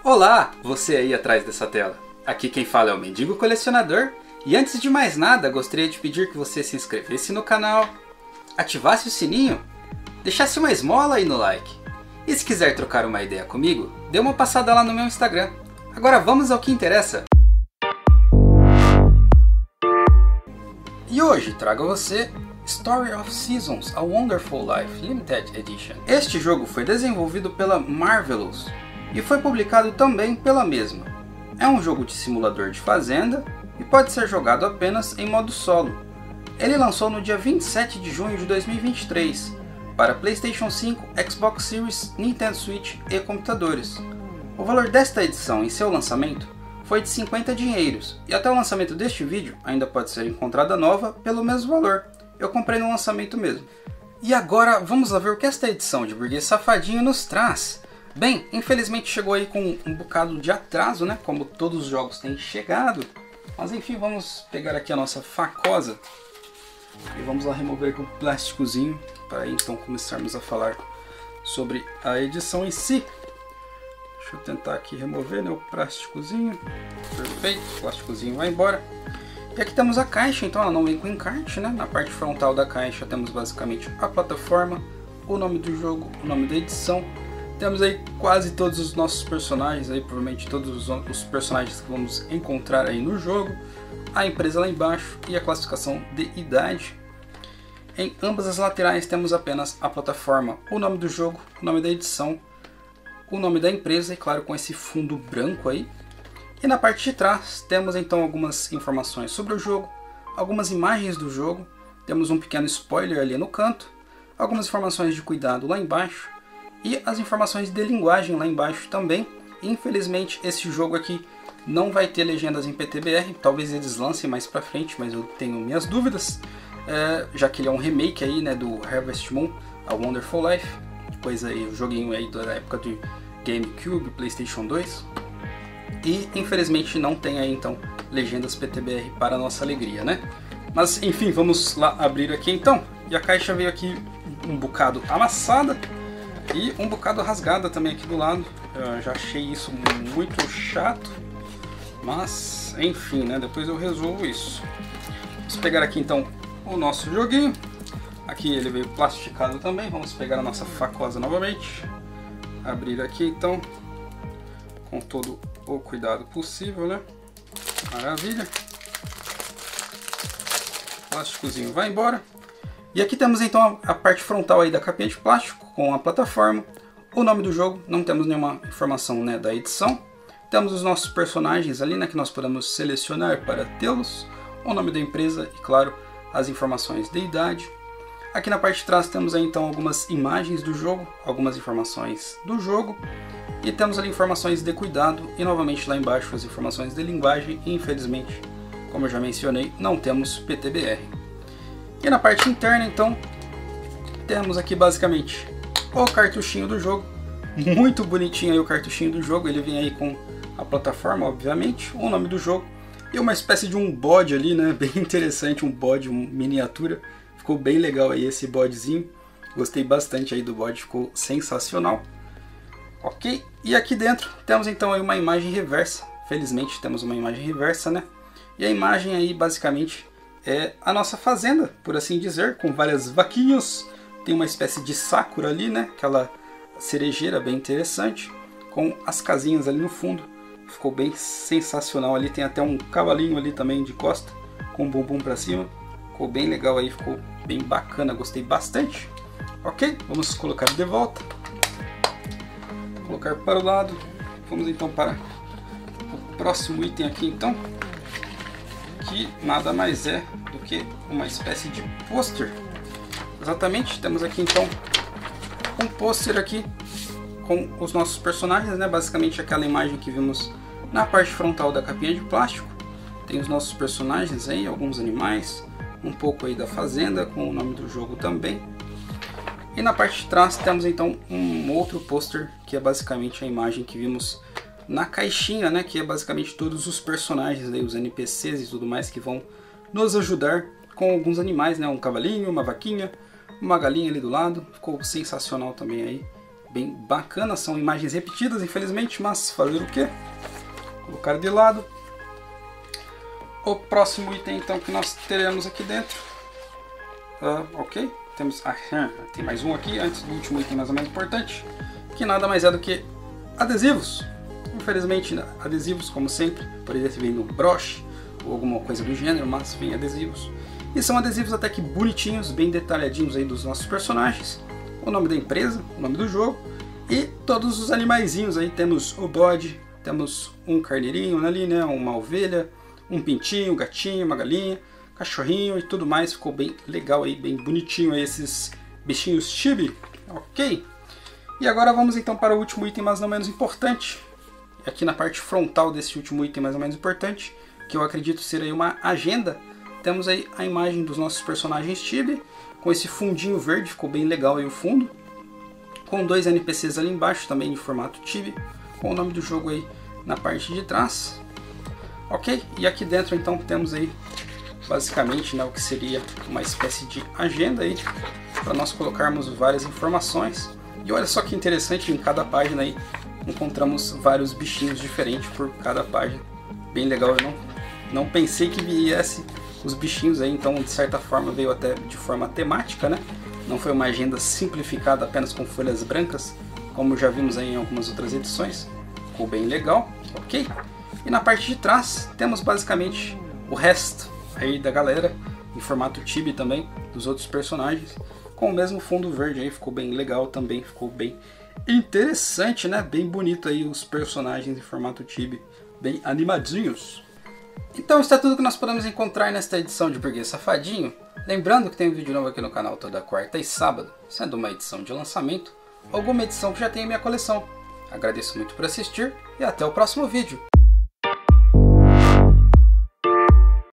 Olá, você aí atrás dessa tela. Aqui quem fala é o Mendigo Colecionador. E antes de mais nada, gostaria de pedir que você se inscrevesse no canal, ativasse o sininho, deixasse uma esmola aí no like. E se quiser trocar uma ideia comigo, dê uma passada lá no meu Instagram. Agora vamos ao que interessa. E hoje trago a você Story of Seasons: A Wonderful Life Limited Edition. Este jogo foi desenvolvido pela Marvelous e foi publicado também pela mesma. É um jogo de simulador de fazenda e pode ser jogado apenas em modo solo. Ele lançou no dia 27 de junho de 2023 para PlayStation 5, Xbox Series, Nintendo Switch e computadores. O valor desta edição em seu lançamento foi de 50 dinheiros e até o lançamento deste vídeo ainda pode ser encontrada nova pelo mesmo valor. Eu comprei no lançamento mesmo. E agora vamos lá ver o que esta edição de Burguês Safadinho nos traz. Bem, infelizmente chegou aí com um bocado de atraso, né? Como todos os jogos têm chegado. Mas enfim, vamos pegar aqui a nossa facosa e vamos lá remover aqui o plásticozinho para então começarmos a falar sobre a edição em si. Deixa eu tentar aqui remover, né, o plásticozinho. Perfeito, o plásticozinho vai embora. E aqui temos a caixa, então ela não vem com encarte, né? Na parte frontal da caixa temos basicamente a plataforma, o nome do jogo, o nome da edição. Temos aí quase todos os nossos personagens, aí, provavelmente todos os personagens que vamos encontrar aí no jogo. A empresa lá embaixo e a classificação de idade. Em ambas as laterais temos apenas a plataforma, o nome do jogo, o nome da edição, o nome da empresa e claro com esse fundo branco aí. E na parte de trás temos então algumas informações sobre o jogo, algumas imagens do jogo, temos um pequeno spoiler ali no canto, algumas informações de cuidado lá embaixo e as informações de linguagem lá embaixo também. Infelizmente esse jogo aqui não vai ter legendas em PTBR, talvez eles lancem mais pra frente, mas eu tenho minhas dúvidas, já que ele é um remake aí, né, do Harvest Moon, A Wonderful Life, depois aí o joguinho aí da época do GameCube, PlayStation 2. E infelizmente não tem aí então legendas PTBR para nossa alegria, né? Mas enfim, vamos lá abrir aqui então. E a caixa veio aqui um bocado amassada e um bocado rasgada também aqui do lado. Eu já achei isso muito chato, mas enfim, né? Depois eu resolvo isso. Vamos pegar aqui então o nosso joguinho. Aqui ele veio plastificado também. Vamos pegar a nossa facosa novamente. Abrir aqui então com todo o cuidado possível, né? Maravilha. O plásticozinho vai embora. E aqui temos então a parte frontal aí da capinha de plástico com a plataforma, o nome do jogo, não temos nenhuma informação, né, da edição. Temos os nossos personagens ali, né, que nós podemos selecionar para tê-los, o nome da empresa e claro, as informações de idade. Aqui na parte de trás temos aí então algumas imagens do jogo, algumas informações do jogo. E temos ali informações de cuidado e novamente lá embaixo as informações de linguagem e infelizmente, como eu já mencionei, não temos PTBR. E na parte interna então, temos aqui basicamente o cartuchinho do jogo, muito bonitinho aí o cartuchinho do jogo, ele vem aí com a plataforma obviamente, o nome do jogo e uma espécie de um bode ali, né, bem interessante, um bode, uma miniatura, ficou bem legal aí esse bodezinho, gostei bastante aí do bode, ficou sensacional. Ok, e aqui dentro temos então aí uma imagem reversa, felizmente temos uma imagem reversa, né? E a imagem aí basicamente é a nossa fazenda, por assim dizer, com várias vaquinhas, tem uma espécie de sakura ali, né? Aquela cerejeira bem interessante, com as casinhas ali no fundo, ficou bem sensacional ali, tem até um cavalinho ali também de costa, com o bumbum para cima, ficou bem legal aí, ficou bem bacana, gostei bastante. Ok, vamos colocar de volta. Colocar para o lado. Vamos então para o próximo item aqui então, que nada mais é do que uma espécie de pôster. Exatamente, temos aqui então um pôster aqui com os nossos personagens, né? Basicamente aquela imagem que vimos na parte frontal da capinha de plástico. Tem os nossos personagens aí, alguns animais, um pouco aí da fazenda com o nome do jogo também. E na parte de trás temos então um outro pôster que é basicamente a imagem que vimos na caixinha, né? Que é basicamente todos os personagens, aí, os NPCs e tudo mais que vão nos ajudar com alguns animais, né? Um cavalinho, uma vaquinha, uma galinha ali do lado. Ficou sensacional também aí. bem bacana, são imagens repetidas infelizmente, mas fazer o que? Colocar de lado. O próximo item então que nós teremos aqui dentro, ok, temos tem mais um aqui antes do último item mais ou menos importante, que nada mais é do que adesivos. Infelizmente adesivos como sempre, poderia vir no broche ou alguma coisa do gênero, mas vem adesivos. E são adesivos até que bonitinhos, bem detalhadinhos aí dos nossos personagens, o nome da empresa, o nome do jogo e todos os animaizinhos aí. Temos o bode, temos um carneirinho ali, né, uma ovelha, um pintinho, um gatinho, uma galinha, cachorrinho e tudo mais. Ficou bem legal aí, bem bonitinho aí esses bichinhos chibi, ok? E agora vamos então para o último item, mas não menos importante. Aqui na parte frontal desse último item mais ou menos importante, que eu acredito ser aí uma agenda, temos aí a imagem dos nossos personagens chibi, com esse fundinho verde, ficou bem legal aí o fundo, com dois NPCs ali embaixo, também em formato chibi, com o nome do jogo aí na parte de trás, ok? E aqui dentro então temos aí basicamente, né, o que seria uma espécie de agenda aí, para nós colocarmos várias informações. E olha só que interessante, em cada página aí encontramos vários bichinhos diferentes por cada página, bem legal. Eu não pensei que viesse os bichinhos aí, então de certa forma veio até de forma temática, né? Não foi uma agenda simplificada apenas com folhas brancas, como já vimos aí em algumas outras edições. Ficou bem legal, ok? E na parte de trás temos basicamente o resto aí da galera, em formato chibi também, dos outros personagens, com o mesmo fundo verde aí. Ficou bem legal também, ficou bem interessante, né? Bem bonito aí os personagens em formato chibi, bem animadinhos. Então isso é tudo que nós podemos encontrar nesta edição de Burguês Safadinho. Lembrando que tem um vídeo novo aqui no canal toda quarta e sábado, sendo uma edição de lançamento, alguma edição que já tem em minha coleção. Agradeço muito por assistir e até o próximo vídeo.